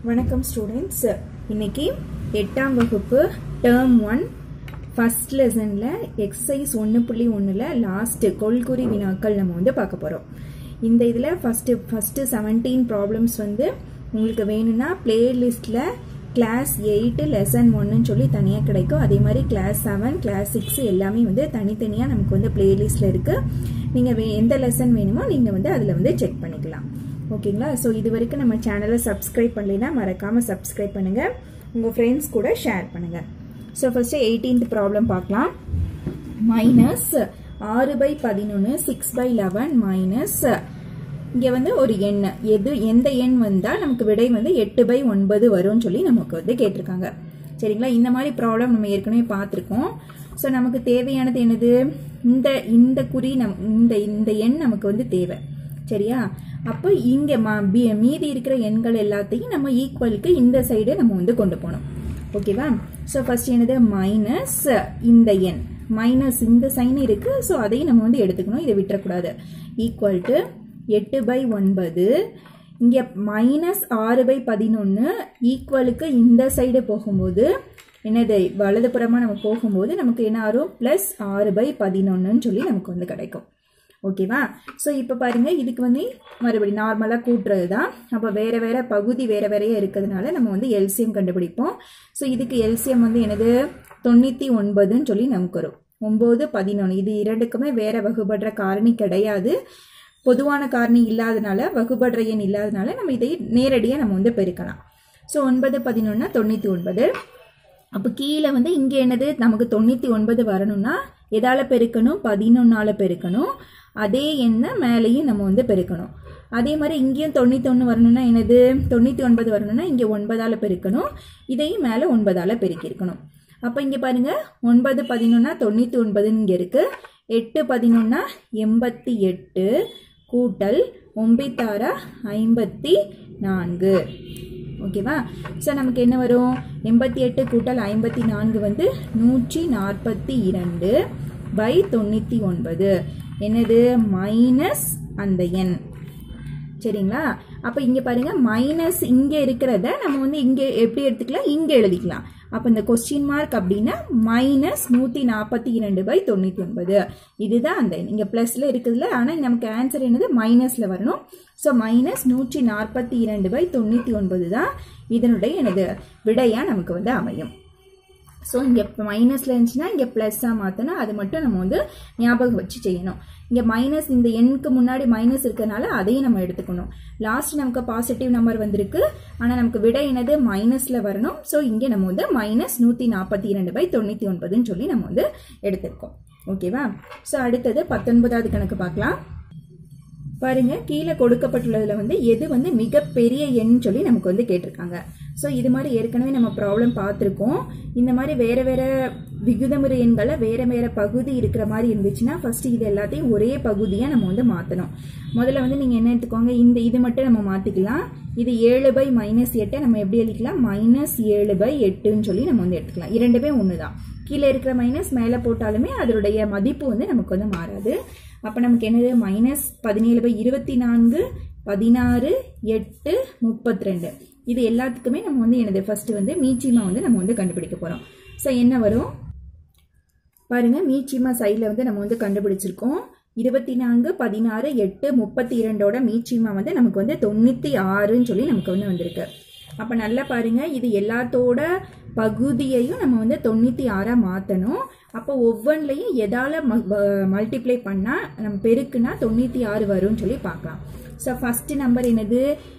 வணக்கம் ஸ்டூடெண்ட்ஸ். இன்னைக்கு 8ஆம் வகுப்பு டேர்ம் 1 ஃபர்ஸ்ட் லெசன்ல எக்ஸசைஸ் 1.1ல லாஸ்ட் கொள்குறி வினாக்கள் நம்ம வந்து பார்க்க போறோம். இந்த இதுல ஃபர்ஸ்ட் 17 ப்ராப்ளம்ஸ் வந்து உங்களுக்கு வேணும்னா பிளேலிஸ்ட்ல கிளாஸ் 8 லெசன் 1ன்னு சொல்லி தனியா கிடைக்கும். அதே மாதிரி கிளாஸ் 7 கிளாஸ் 6 எல்லாமே வந்து தனித்தனியா நமக்கு வந்து பிளேலிஸ்ட்ல இருக்கு. நீங்க எந்த லெசன் வேணுமோ நீங்க வந்து அதுல வந்து செக் பண்ணிக்கலாம். ஓகேங்களா? ஸோ இது வரைக்கும் நம்ம சேனலை சப்ஸ்கிரைப் பண்ணலைன்னா மறக்காமல் சப்ஸ்கிரைப் பண்ணுங்கள், உங்கள் ஃப்ரெண்ட்ஸ் கூட ஷேர் பண்ணுங்கள். ஸோ ஃபர்ஸ்ட்டு 18th ப்ராப்ளம் பார்க்கலாம். மைனஸ் 6/11 6/11 மைனஸ் இங்கே வந்து ஒரு எண், எந்த எண் வந்தால் நமக்கு விடை வந்து 8/9 வரும்னு சொல்லி நமக்கு வந்து கேட்டிருக்காங்க. சரிங்களா? இந்த மாதிரி ப்ராப்ளம் நம்ம ஏற்கனவே பார்த்துருக்கோம். ஸோ நமக்கு தேவையானது என்னது? இந்த குறி இந்த எண் நமக்கு வந்து தேவை. சரியா? அப்போ இங்க மீதி இருக்கிற எண்கள் எல்லாத்தையும் நம்ம ஈக்குவலுக்கு இந்த சைடு நம்ம வந்து கொண்டு போனோம். ஓகேவா? ஸோ ஃபர்ஸ்ட் என்னது? மைனஸ் இந்த எண், மைனஸ் இந்த சைன் இருக்கு. ஸோ அதையும் நம்ம வந்து எடுத்துக்கணும், இதை விட்டுறக்கூடாது. Equal to 8/9. இங்க மைனஸ் 6/11 ஈக்குவலுக்கு இந்த சைடு போகும்போது என்னது? வலதுபுறமா நம்ம போகும்போது நமக்கு என்ன ஆகும்? பிளஸ் 6/11 சொல்லி நமக்கு வந்து கிடைக்கும். ஓகேவா? ஸோ இப்போ பாருங்க, இதுக்கு வந்து மறுபடியும் நார்மலாக கூட்டுறது தான். அப்போ வேற வேற பகுதி வேற வேறையே இருக்கிறதுனால நம்ம வந்து எல்சிஎம் கண்டுபிடிப்போம். ஸோ இதுக்கு எல்சிஎம் வந்து என்னது? 99ன்னு சொல்லி நமக்கு வரும். 9, 11 இது இரண்டுக்குமே வேற வகுபடுற காரணி கிடையாது. பொதுவான காரணி இல்லாதனால, வகுபடுற எண் இல்லாதனால நம்ம இதை நேரடியாக நம்ம வந்து பெருக்கலாம். ஸோ 9, 11 99. அப்போ கீழே வந்து இங்கே என்னது? நமக்கு 99 வரணும்னா எதால பெருக்கணும்? 11ஆல பெருக்கணும். அதே எண்ணை மேலேயும் நம்ம வந்து பெருக்கணும். அதே மாதிரி இங்கேயும் 91 வரணும்னா என்னது? 99 வரணும்னா இங்கே 9ஆல பெருக்கணும். இதையும் மேலே 9ஆல பெருக்கியிருக்கணும். அப்போ இங்கே பாருங்க, 9 11 99 இங்கே இருக்கு. 8 11 88 கூட்டல் 9 54. ஓகேவா? ஸோ நமக்கு என்ன வரும்? 88 கூட்டல் 54 வந்து 142/99. என்னது? மைனஸ் அந்த எண். சரிங்களா? அப்ப இங்க பாருங்க, மைனஸ் இங்க இருக்கிறத நம்ம வந்து இங்க எப்படி எடுத்துக்கலாம்? இங்க எழுதிக்கலாம். அப்ப இந்த கொஸ்டின் மார்க் அப்படின்னா மைனஸ் 142/99. இதுதான் அந்த இங்க பிளஸ்ல இருக்குதுல்ல. ஆனா நமக்கு ஆன்சர் என்னது? மைனஸ்ல வரணும். ஸோ மைனஸ் 142/99 தான் இதனுடைய எனது விடையா நமக்கு வந்து அமையும். ஸோ இங்கே மைனஸ்ல இருந்துச்சுன்னா இங்கே பிளஸ்ஸாக மாற்றணும். அது மட்டும் நம்ம வந்து ஞாபகம் வச்சு செய்யணும். இங்கே மைனஸ் இந்த எண்ணுக்கு முன்னாடி மைனஸ் இருக்கிறதுனால அதையும் நம்ம எடுத்துக்கணும். லாஸ்ட் நமக்கு பாசிட்டிவ் நம்பர் வந்திருக்கு, ஆனால் நமக்கு விடை என்னது? மைனஸ்ல வரணும். ஸோ இங்கே நம்ம வந்து மைனஸ் 142/99 சொல்லி நம்ம வந்து எடுத்திருக்கோம். ஓகேவா? ஸோ அடுத்தது 19வது கணக்கு பார்க்கலாம். பாருங்க, கீழே கொடுக்கப்பட்டுள்ளதுல வந்து எது வந்து மிகப்பெரிய எண் சொல்லி நமக்கு வந்து கேட்டிருக்காங்க. ஸோ இது மாதிரி ஏற்கனவே நம்ம ப்ராப்ளம் பார்த்துருக்கோம். இந்த மாதிரி வேற வேற விகிதமுறை எண்களை வேற வேற பகுதி இருக்கிற மாதிரி இருந்துச்சுன்னா ஃபர்ஸ்ட் இது எல்லாத்தையும் ஒரே பகுதியா நம்ம வந்து மாற்றணும். முதல்ல வந்து நீங்க என்ன எடுத்துக்கோங்க? இது மட்டும் நம்ம மாத்திக்கலாம். இது 7/-8 நம்ம எப்படி எழுதிக்கலாம்? -7/8ன்னு சொல்லி நம்ம வந்து எடுத்துக்கலாம். இரண்டுமே ஒண்ணுதான். கீழே இருக்கிற மைனஸ் மேல போட்டாலுமே அதனுடைய மதிப்பு வந்து நமக்கு வந்து மாறாது. அப்ப நமக்கு என்னது? -17/24 16 8 32. இது எல்லாத்துக்குமே நம்ம வந்து என்னது? ஃபர்ஸ்ட் வந்து மீச்சிமா வந்து நம்ம வந்து கண்டுபிடிக்க போறோம். ஸோ என்ன வரும் பாருங்க, மீச்சிமா சைட்ல வந்து நம்ம வந்து கண்டுபிடிச்சிருக்கோம். 24 16 8 32ஓட மீச்சிமா வந்து நமக்கு வந்து 96ன்னு சொல்லி நமக்கு வந்து வந்திருக்கு. அப்ப நல்லா பாருங்க, இது எல்லாத்தோட பகுதியையும் நம்ம வந்து 96ஆ மாத்தணும். அப்போ ஒவ்வொன்றையும் எதால மல்டிப்ளை பண்ணா நம்ம பெருக்குனா 96 வரும்னு சொல்லி பார்க்கலாம். ஸோ ஃபர்ஸ்ட் நம்பர் என்னது?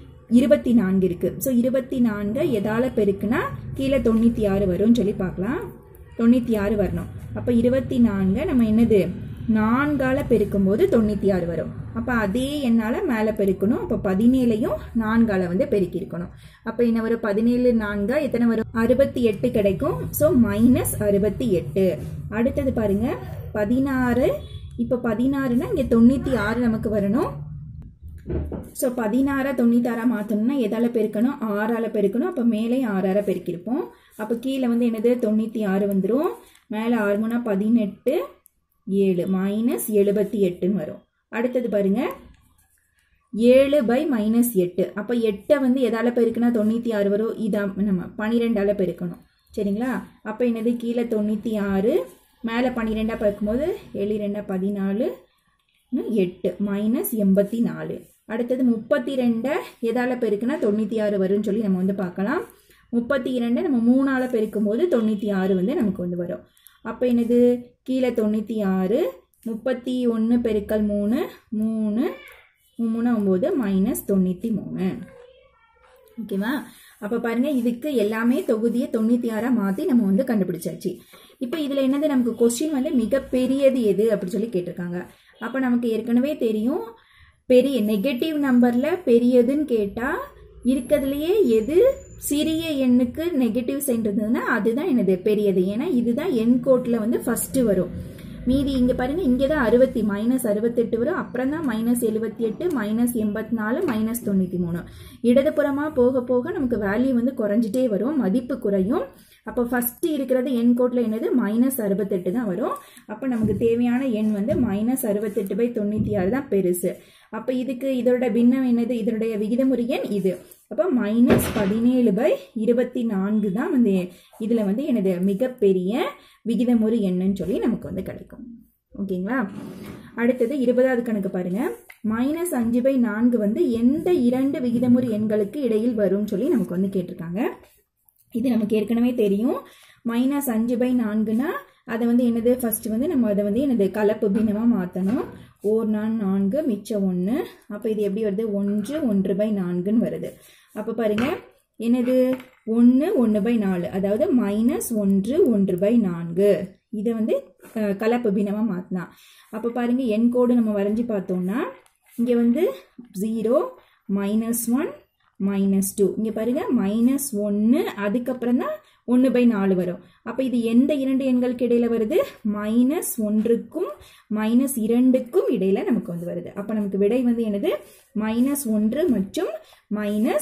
24 இருக்கு. ஸோ 24 எதால பெருக்குனா கீழே 96 வரும்னு சொல்லி பார்க்கலாம். 96 வரணும். அப்ப 24 நம்ம என்னது? 4ஆல பெருக்கும் போது 96 வரும். அப்ப அதே எண்ணால மேல பெருக்கணும். அப்ப 17ஐயும் 4ஆல வந்து பெருக்கி இருக்கணும். அப்ப என்ன வரும்? 17 4 எத்தனை வரும்? 68 கிடைக்கும். So minus 68. அடுத்தது பாருங்க 16. இப்ப 16னா இங்க 96 நமக்கு வரணும். ஸோ 16 96 மாற்றணும்னா எதால பெருக்கணும்? 6ஆல பெருக்கணும். அப்போ மேலே 6ஆல பெருக்கிருப்போம். அப்போ கீழே வந்து என்னது? 96 வந்துடும். மேலே 6 3 18 7 -78ன்னு வரும். அடுத்தது பாருங்க, 7 by -8. அப்ப 8 வந்து எதால பெருக்குனா 96 வரும். இத நம்ம 12ஆல பெருக்கணும். சரிங்களா? அப்ப என்னது கீழே 96 மேல 12ஆ பெருக்கும்போது 7 2 14 8 -84. அடுத்தது 32 எதால பெருக்குனா 96 வரும்னு சொல்லி நம்ம வந்து பார்க்கலாம். 32 நம்ம 3ஆல பெருக்கும்போது 96 வந்து நமக்கு வந்து வரும். அப்ப என்னது கீழே 96 31 பெருக்கல் 3 3 3 9 -93. ஓகேவா? அப்ப பாருங்க இதுக்கு எல்லாமே தொகுதியை 96ஆ மாத்தி நம்ம வந்து கண்டுபிடிச்சாச்சு. இப்போ இதுல என்னது நமக்கு क्वेश्चन வந்து மிக பெரியது எது அப்படி சொல்லி கேட்டிருக்காங்க. அப்ப நமக்கு ஏற்கனவே தெரியும் பெரிய நெகட்டிவ் நம்பர்ல பெரியதுன்னு கேட்டா இருக்கிறதுலயே எது சிறிய எண்ணுக்கு நெகட்டிவ் சைன் இருந்ததுன்னா அதுதான் என்னது பெரியது. ஏன்னா இதுதான் எண் கோட்ல வந்து ஃபர்ஸ்ட் வரும். மீதி இங்க பாருங்க இங்கதான் -68 வரும். அப்புறம் தான் -78 -84 -93. இடதுபுறமா போக போக நமக்கு வேல்யூ வந்து குறைஞ்சிட்டே வரும், மதிப்பு குறையும். அப்போ ஃபர்ஸ்ட் இருக்கிறது எண் கோட்ல என்னது -68 தான் வரும். அப்ப நமக்கு தேவையான எண் வந்து -68/96 தான் பெருசு. அப்ப இதுக்கு இதோட பின்னம் என்னது, இதனுடைய விகிதமுறு எண் இது. அப்ப -17/24 தான் வந்து இதுல வந்து என்னது மிகப்பெரிய விகிதமுறு எண்ணுன்னு சொல்லி நமக்கு வந்து கிடைக்கும். ஓகேங்களா? அடுத்தது 20வது கணக்கு பாருங்க. -5/4 வந்து எந்த இரண்டு விகிதமுறு எண்களுக்கு இடையில் வரும் சொல்லி நமக்கு வந்து கேட்டிருக்காங்க. இது நமக்கு ஏற்கனவே தெரியும். -5/4னா அதை வந்து என்னது ஃபர்ஸ்ட் வந்து நம்ம அதை வந்து என்னது கலப்பு பின்னமா மாற்றணும். 4 4 மிச்சம் 1. அப்போ இது எப்படி வருது 1 1/4ன்னு வருது. அப்போ பாருங்க என்னது 1 1/4 அதாவது -1 1/4 இதை வந்து கலப்பு பின்னமா மாற்றினா. அப்போ பாருங்க எண் கோடு நம்ம வரைஞ்சி பார்த்தோம்னா இங்கே வந்து 0 -1 -2 இங்க பாருங்க -1 அதுக்கப்புறம் தான் 1/4 வரும். அப்ப இது எந்த இரண்டு எண்களுக்கு இடையில வருது -1க்கும் -2க்கும் இடையில நமக்கு வந்து வருது. அப்ப நமக்கு விடை வந்து என்னது -1 மற்றும் -2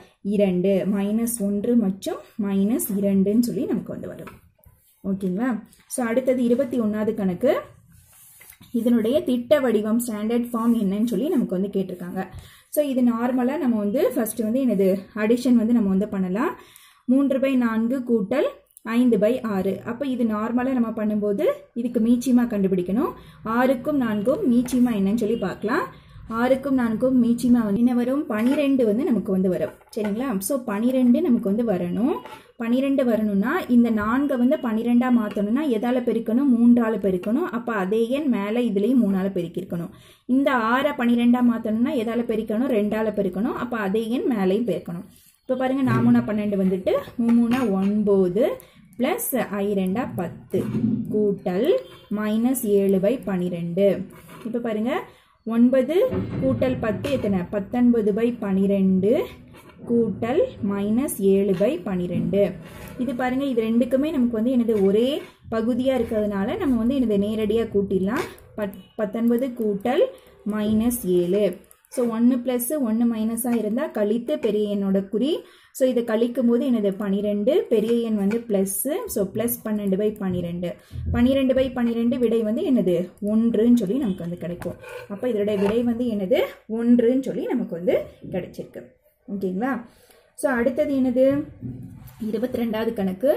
-1 மற்றும் -2ன்னு சொல்லி நமக்கு வந்து வரும். ஓகேங்களா? சோ அடுத்தது 21வது கணக்கு. இதனுடைய திட்ட வடிவம் ஸ்டாண்டர்ட் ஃபார்ம் என்னன்னு சொல்லி நமக்கு வந்து கேட்டிருக்காங்க. ஸோ இது நார்மலாக நம்ம வந்து ஃபர்ஸ்ட் வந்து என்னது அடிஷன் வந்து நம்ம வந்து பண்ணலாம். 3/4 கூட்டல் 5/6. அப்போ இது நார்மலாக நம்ம பண்ணும்போது இதுக்கு மீச்சிமா கண்டுபிடிக்கணும். 6க்கும் 4க்கும் மீச்சிமா என்னன்னு சொல்லி பார்க்கலாம். 6க்கும் 4க்கும் மீச்சிமா வந்து என்ன வரும் 12 வந்து நமக்கு வந்து வரும். சரிங்களா? ஸோ 12 நமக்கு வந்து வரணும். 12 வரணும்னா இந்த 4 வந்து 12ஆ மாற்றணும்னா எதால பெருக்கணும் 3ஆல பெருக்கணும். அப்போ அதே எண் மேலே இதுலேயும் 3ஆல பெருக்கிருக்கணும். இந்த 6 12ஆ மாற்றணும்னா எதால பெருக்கணும் 2ஆல பெருக்கணும். அப்போ அதே எண் மேலேயும் பெருக்கணும். இப்போ பாருங்க 4 12 வந்துட்டு 3 9 பிளஸ் I2 10 கூட்டல் -7/12. இப்போ பாருங்க 9 கூட்டல் 10 எத்தனை 19/12 கூட்டல் -7/12. இது பாருங்க இது ரெண்டுக்குமே நமக்கு வந்து என்னது ஒரே பகுதியா இருக்கிறதுனால நம்ம வந்து என்னது நேரடியா கூட்டிடலாம். 19 கூட்டல் -7. ஸோ 1 + 1 மைனஸா இருந்தா கழித்து பெரிய எண்ணோட குறி. ஸோ இதை கழிக்கும் போது என்னது 12 பெரிய எண் வந்து பிளஸ். ஸோ பிளஸ் 12/12 12/12 விடை வந்து என்னது 1ன்னு சொல்லி நமக்கு வந்து கிடைக்கும். அப்போ இதோட விடை வந்து என்னது 1ன்னு சொல்லி நமக்கு வந்து கிடைச்சிருக்கு. ஓகேங்களா? ஸோ அடுத்தது என்னது 22வது கணக்கு.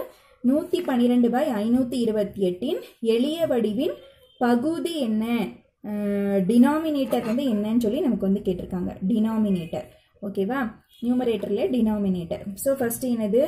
112/528 எளிய வடிவின் பகுதி என்ன, டினாமினேட்டர் வந்து என்னன்னு சொல்லி நமக்கு வந்து கேட்டிருக்காங்க. டினாமினேட்டர் ஓகேவா? நியூமரேட்டர்ல டினாமினேட்டர். ஸோ ஃபர்ஸ்ட் என்னது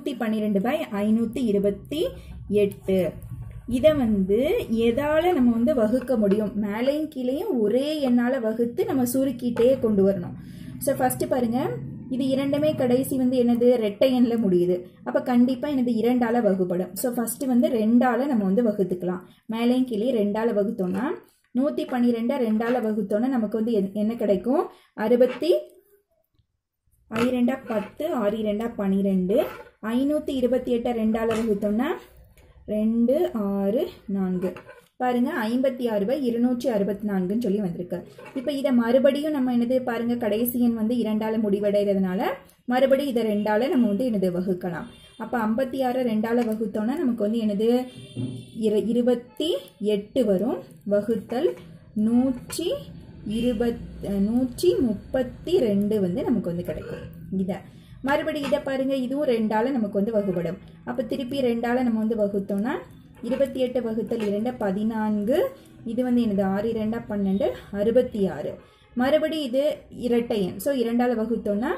112/528 இதை வந்து எதால நம்ம வந்து வகுக்க முடியும், மேலையும் கீழையும் ஒரே எண்ணால வகுத்து நம்ம சுருக்கிட்டே கொண்டு வரணும். ஸோ ஃபர்ஸ்ட் பாருங்க இது இரண்டுமே கடைசி வந்து என்னது ரெட்டை எண்ல முடியுது. அப்ப கண்டிப்பா என்னது 2ஆல வகுப்படும். ஸோ ஃபர்ஸ்ட் வந்து 2ஆல நம்ம வந்து வகுத்துக்கலாம். மேலையும் கீழே 2ஆல வகுத்தோம்னா 112 2ஆல வகுத்தோம்னா நமக்கு வந்து என்ன கிடைக்கும் 60 I2 10 6 2 12. 528 2ஆல வகுத்தோம்னா 2 6 4 பாருங்க 56/264 சொல்லி வந்திருக்கு. இப்போ இதை மறுபடியும் நம்ம என்னது பாருங்க கடைசி எண் வந்து 2ஆல முடிவடைகிறதுனால மறுபடியும் இதை 2ஆல நம்ம வந்து என்னது வகுக்கலாம். அப்போ 56 2ஆல வகுத்தோம்னா நமக்கு வந்து என்னது 28 வரும் வகுத்தல் 108 132 வந்து நமக்கு வந்து கிடைக்கும். இதை மறுபடியும் இதை பாருங்க, இதுவும் 2ஆல் நமக்கு வந்து வகுப்படும். அப்போ திருப்பி 2ஆல் நம்ம வந்து வகுத்தோம்னா 28 வகுத்தல் 2 14. இது வந்து என்னது 6 2 12 66. மறுபடி இது இரட்டை எண். ஸோ 2ஆல் வகுத்தோம்னா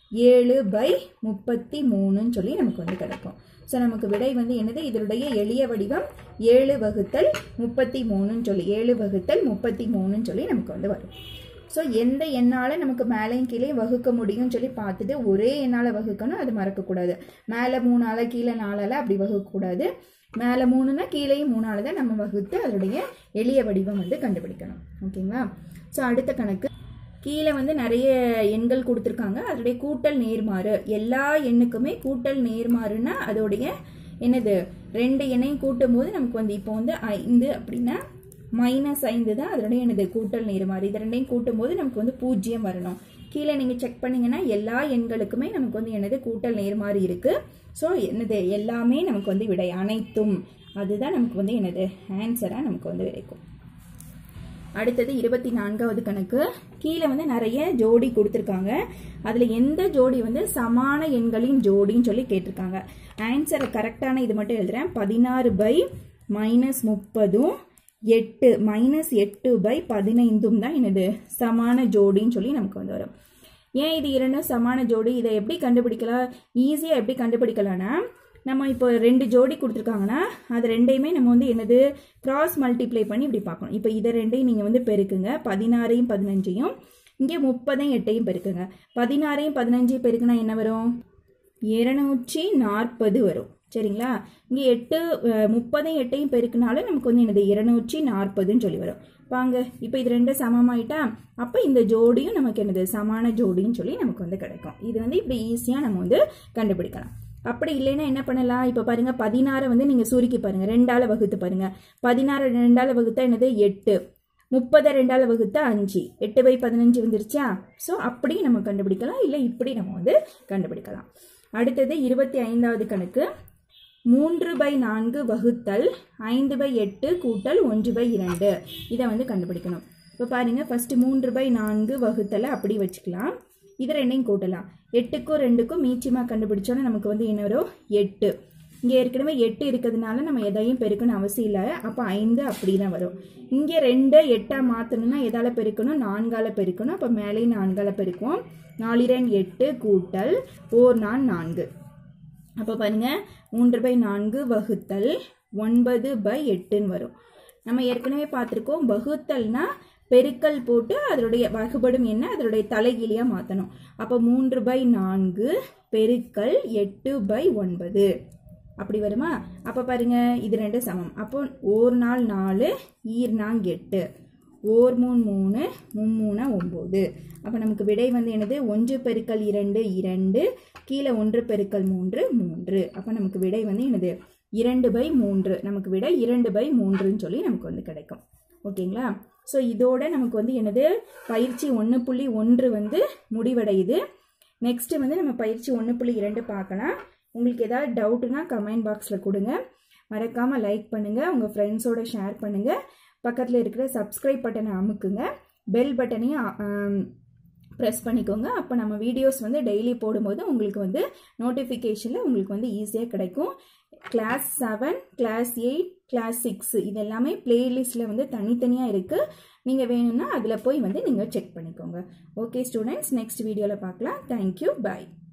7/33 சொல்லி நமக்கு வந்து கிடைக்கும். ஸோ நமக்கு விடை வந்து என்னது, இதனுடைய எளிய வடிவம் 7 வகுத்தல் 33 சொல்லி 7 வகுத்தல் 33 சொல்லி நமக்கு வந்து வரும். ஸோ எந்த எண்ணால் நமக்கு மேலேயும் கீழே வகுக்க முடியும்னு சொல்லி பார்த்துட்டு ஒரே எண்ணால் வகுக்கணும், அது மறக்கக்கூடாது. மேலே 3ஆல் கீழே 4ஆல் அப்படி வகுக்கக்கூடாது. மேலே 3னா கீழேயும் 3ஆல் தான் நம்ம வகுத்து அதனுடைய எளிய வடிவம் வந்து கண்டுபிடிக்கணும். ஓகேங்களா? ஸோ அடுத்த கணக்கு, கீழே வந்து நிறைய எண்கள் கொடுத்துருக்காங்க. அதோடைய கூட்டல் நேர்மாறு, எல்லா எண்ணுக்குமே கூட்டல் நேர்மாறுன்னா அதோடைய என்னது 2 எண்ணையும் கூட்டும் போது நமக்கு வந்து இப்போ வந்து 5 அப்படின்னா -5 தான் அதனுடைய என்னது கூட்டல் நேர்மாறு. இது ரெண்டையும் கூட்டும் போது நமக்கு வந்து 0 வரணும். கீழே நீங்கள் செக் பண்ணீங்கன்னா எல்லா எண்களுக்குமே நமக்கு வந்து என்னது கூட்டல் நேர்மாறு இருக்குது. ஸோ என்னது எல்லாமே நமக்கு வந்து விடை, அனைத்தும் அதுதான் நமக்கு வந்து என்னது ஆன்சராக நமக்கு வந்து கிடைக்கும். அடுத்தது 24வது கணக்கு, கீழே வந்து நிறைய ஜோடி கொடுத்துருக்காங்க. அதில் எந்த ஜோடி வந்து சமான எண்களின் ஜோடின்னு சொல்லி கேட்டிருக்காங்க. ஆன்சரை கரெக்டான இது மட்டும் எழுதுறேன். 16/-30 8 -8/15 தான் என்னது சமான ஜோடின்னு சொல்லி நமக்கு வந்து வரும். ஏன் இது இரண்டும் சமான ஜோடி? இதை எப்படி கண்டுபிடிக்கலாம்? ஈஸியாக எப்படி கண்டுபிடிக்கலாம்னா, நம்ம இப்போ 2 ஜோடி கொடுத்துருக்காங்கன்னா அது ரெண்டையுமே நம்ம வந்து என்னது கிராஸ் மல்டிப்ளை பண்ணி இப்படி பார்க்கணும். இப்போ இதை ரெண்டையும் நீங்கள் வந்து பெருக்குங்க, 16ஐயும் 15ஐயும், இங்கே 30ஐயும் 8ஐயும் பெருக்குங்க. 16ஐயும் 15ஐயும் பெருக்குனா என்ன வரும்? 240 வரும். சரிங்களா? இங்கே 30ஐயும் 8ஐயும் பெருக்குனாலும் நமக்கு வந்து என்னது 240ன்னு சொல்லி வரும். வாங்க இப்போ இது ரெண்டும் சமமாயிட்டா, அப்போ இந்த ஜோடியும் நமக்கு என்னது சமான ஜோடின்னு சொல்லி நமக்கு வந்து கிடைக்கும். இது வந்து இப்படி ஈஸியாக நம்ம வந்து கண்டுபிடிக்கலாம். அப்படி இல்லைன்னா என்ன பண்ணலாம்? இப்போ பாருங்க, 16 வந்து நீங்கள் சுருக்கி பாருங்க, 2ஆல் வகுத்து பாருங்க. 16 2ஆல் வகுத்தா என்னது 8, 30 2ஆல் வகுத்தா 5, 8/15 வந்துருச்சா? ஸோ அப்படி நம்ம கண்டுபிடிக்கலாம், இல்லை இப்படி நம்ம வந்து கண்டுபிடிக்கலாம். அடுத்தது 25வது கணக்கு, 3/4 வகுத்தல் 5/8 கூட்டல் 1/2 இதை வந்து கண்டுபிடிக்கணும். இப்போ பாருங்க, ஃபர்ஸ்ட் 3/4 வகுத்தலை அப்படி வச்சுக்கலாம். இது ரெண்டையும் கூட்டலாம். 8க்கும் 2க்கும் மீச்சியமாக கண்டுபிடிச்சோன்னா நமக்கு வந்து என்ன வரும்? 8. இங்கே ஏற்கனவே 8 இருக்கிறதுனால நம்ம எதையும் பெருக்கணும் அவசியம் இல்லை. அப்போ 5 அப்படி தான் வரும். இங்கே 2 8ஆக மாற்றணும்னா எதால் பெருக்கணும்? 4ஆல் பெருக்கணும். அப்போ மேலேயும் 4ஆல் பெருக்குவோம். 4 2 8 கூட்டல் 4 4 4. அப்போ பாருங்க, 3/4 வகுத்தல் 9/8ன்னு வரும். நம்ம ஏற்கனவே பார்த்துருக்கோம், வகுத்தல்னா பெருக்கல் போட்டு அதனுடைய வகுபடும் என்ன அதனுடைய தலைகீழியாக மாற்றணும். அப்போ 3/4 பெருக்கல் 8/9 அப்படி வருமா? அப்போ பாருங்க, இது ரெண்டும் சமம். அப்போ 1 4 4 ஈர் 4 8 1 3 3 3 9. அப்போ நமக்கு விடை வந்து என்னது? 1 பெருக்கல் 2 2, கீழே 1 பெருக்கல் 3 3. அப்போ நமக்கு விடை வந்து என்னது? 2/3. நமக்கு விடை 2/3ன்னு சொல்லி நமக்கு வந்து கிடைக்கும். ஓகேங்களா? ஸோ இதோட நமக்கு வந்து என்னது பயிற்சி 1.1 வந்து முடிவடையுது. நெக்ஸ்ட்டு வந்து நம்ம பயிற்சி 1.2 பார்க்கலாம். உங்களுக்கு ஏதாவது டவுட்டுனா கமெண்ட் பாக்ஸில் கொடுங்க. மறக்காமல் லைக் பண்ணுங்கள், உங்கள் ஃப்ரெண்ட்ஸோட ஷேர் பண்ணுங்கள். பக்கத்தில் இருக்கிற சப்ஸ்கிரைப் பட்டனை அமுக்குங்க, பெல் பட்டனையும் ப்ரெஸ் பண்ணிக்கோங்க. அப்போ நம்ம வீடியோஸ் வந்து டெய்லி போடும்போது உங்களுக்கு வந்து நோட்டிஃபிகேஷனில் உங்களுக்கு வந்து ஈஸியாக கிடைக்கும். கிளாஸ் 7, கிளாஸ் 8, கிளாஸ் 6 இது எல்லாமே பிளேலிஸ்ட்டில் வந்து தனித்தனியாக இருக்குது. நீங்கள் வேணும்னா அதில் போய் வந்து நீங்கள் செக் பண்ணிக்கோங்க. ஓகே ஸ்டூடெண்ட்ஸ், நெக்ஸ்ட் வீடியோவில் பார்க்கலாம். தேங்க்யூ, பாய்.